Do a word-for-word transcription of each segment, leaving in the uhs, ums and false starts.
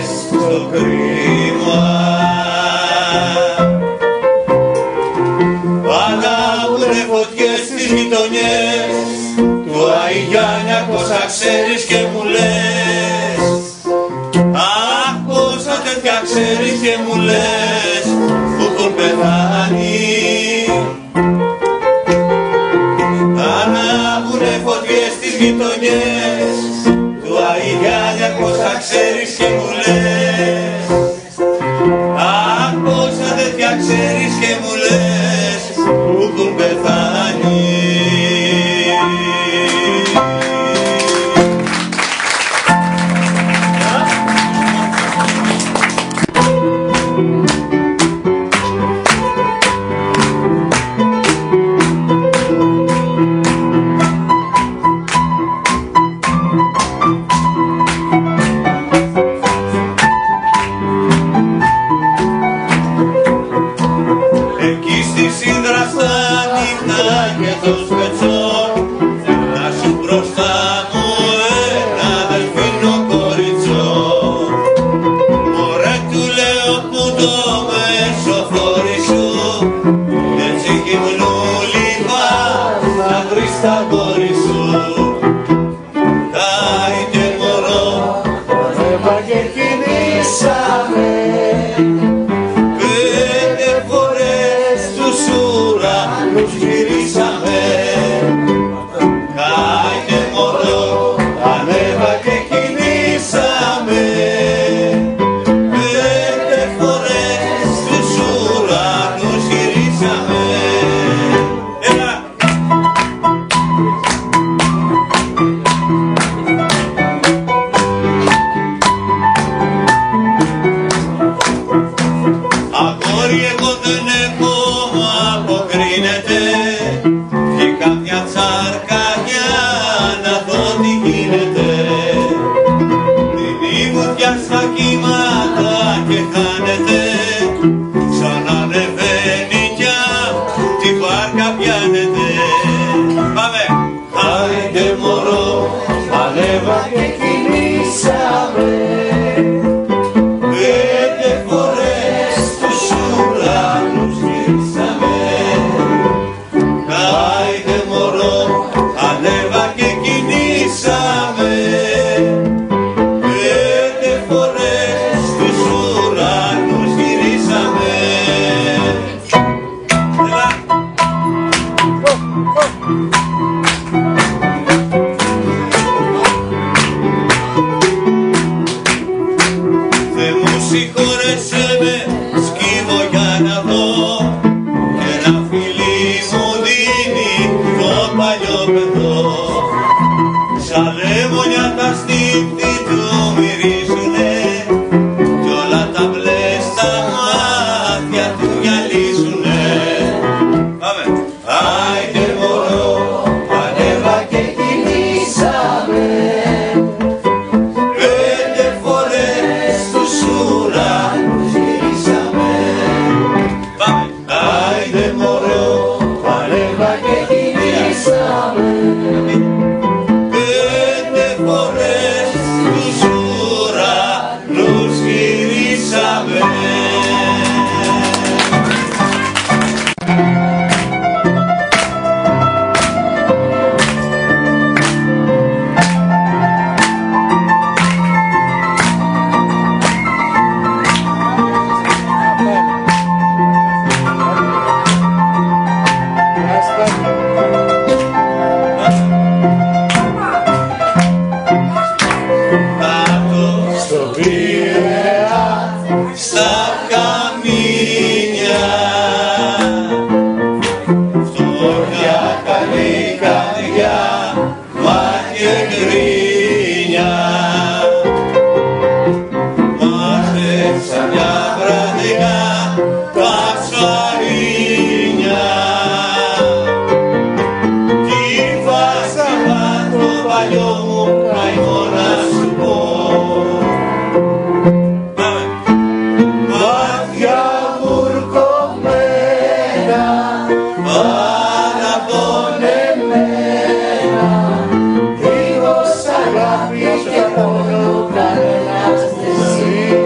στο κρίμα. Ανάβουνε φωτιές στις γειτονιές του Αϊγιάννια, πόσα ξέρεις και μου λες. Αχ, πόσα τέτοια ξέρεις και μου λες που έχουν πεθάνει. Ανάβουνε φωτιές στις γειτονιές του Αϊγιάννια, πόσα ξέρεις και μου λες. Αχ, πόσα τέτοια ξέρεις και μου λες που έχουν πεθάνει. Δίχως αγάπη και πόνο κανένας δεν ζει.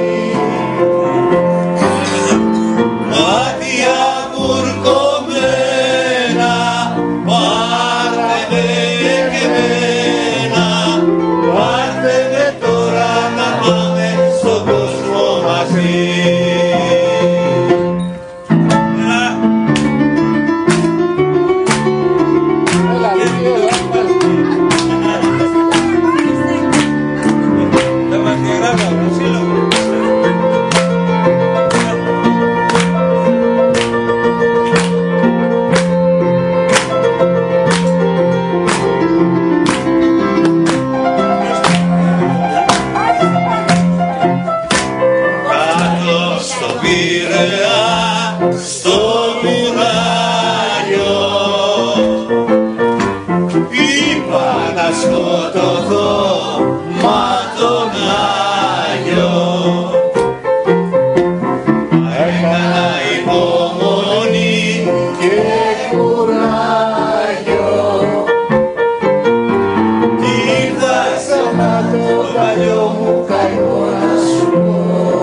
το παλιό μου καημό να σου πω.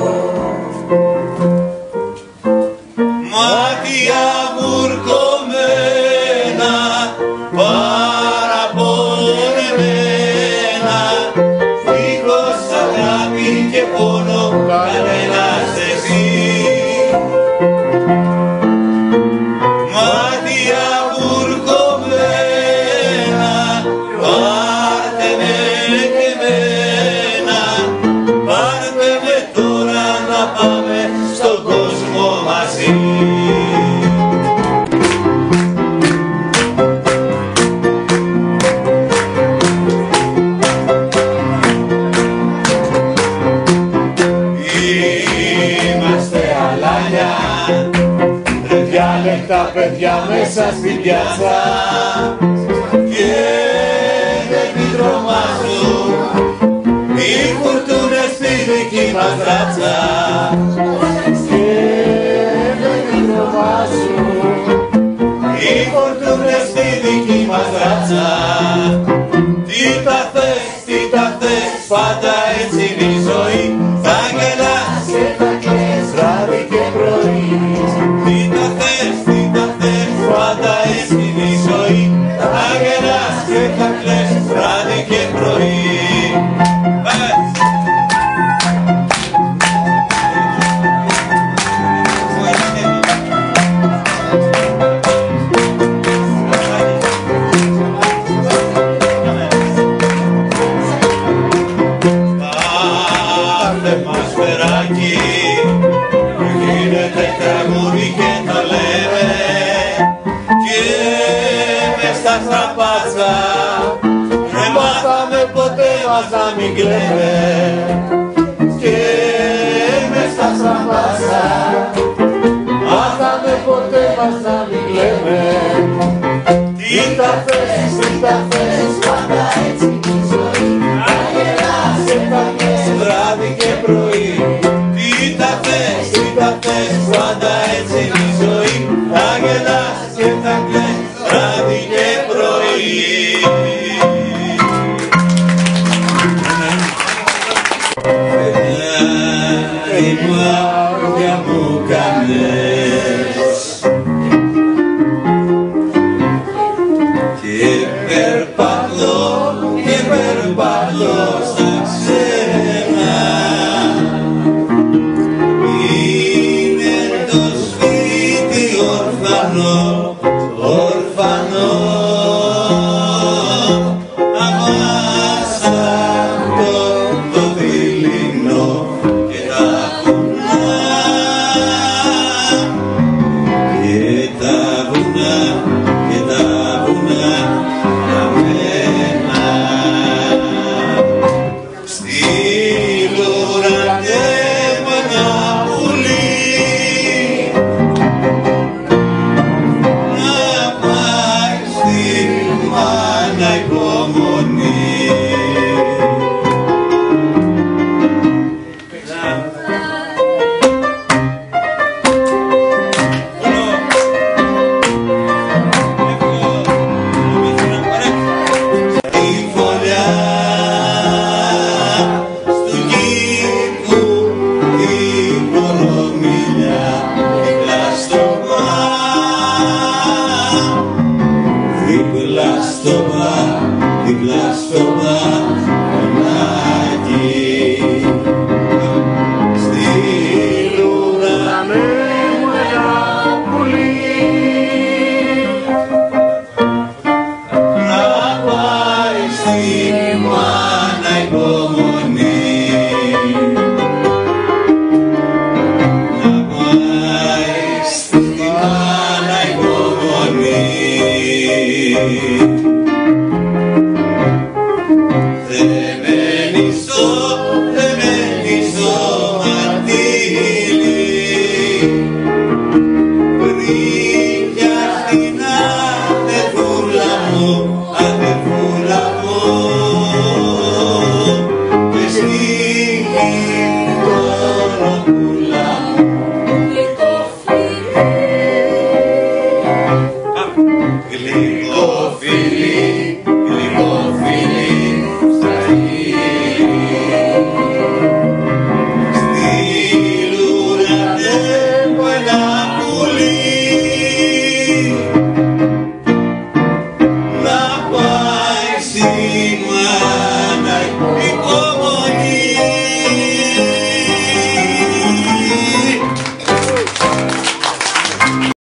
Μάτια βουρκωμένα, παραπονεμένα, δίχως αγάπη και πόνο κανένας εσύ. Μάτια βουρκωμένα, πάρτε με και εμένα, πάρτε με τώρα να πάμε στον κόσμο μαζί. Τα παιδιά μέσα στην πιάτσα και δεν την τρομάζουν οι φουρτούνες στη δική μας ράτσα. Και δεν την τρομάζουν οι φουρτούνες στη δική μας ράτσα. Τι τα θες, τι τα θες, πάντα έτσι είναι η ζωή. Θα γελάς και θα κλαις βράδυ και πρωί. Τι τα θες, τι τα θες, πάντα έτσι είναι η ζωή. Θα γελάς και θα κλαις βράδυ και πρωί. Πάρτε μας φεράκι, γίνεται τραγούδι και το λέμε, και μες στα στραπάτσα δεν μάθαμε ποτέ μας να μην κλαίμε. Και μες στα στραπάτσα μάθαμε ποτέ μας να μην κλαίμε. τι τα θες, τι τα θες, Πάντα έτσι είναι η ζωή. Θα γελάς και θα κλαις βράδυ και πρωί. Τι τα θες, τι τα θες, πάντα έτσι είναι η ζωή. Θα γελάς και θα κλαις βράδυ και πρωί. Η μάτια μου κάνες και περπατώ και περπατώ στα ξένα. Είναι το σπίτι ορφανό, ορφανό. Αμάσαντο το δειλινό και τα βουνά, και τα βουνά, και τα βουνά καμένα. Στην ουρανέ με ένα πουλί να πάει στην μάνα υπομονή. Η φωλιά στου κήπου η κορομιλιά δίπλα στο μπαρ, δίπλα στο μπαρ, δίπλα στο μπαρ, μονάκι. Στην ουρανέ μου ένα πουλί. να πάει στη μάνα υπομονή. Να πάει στη μάνα υπομονή. Δε με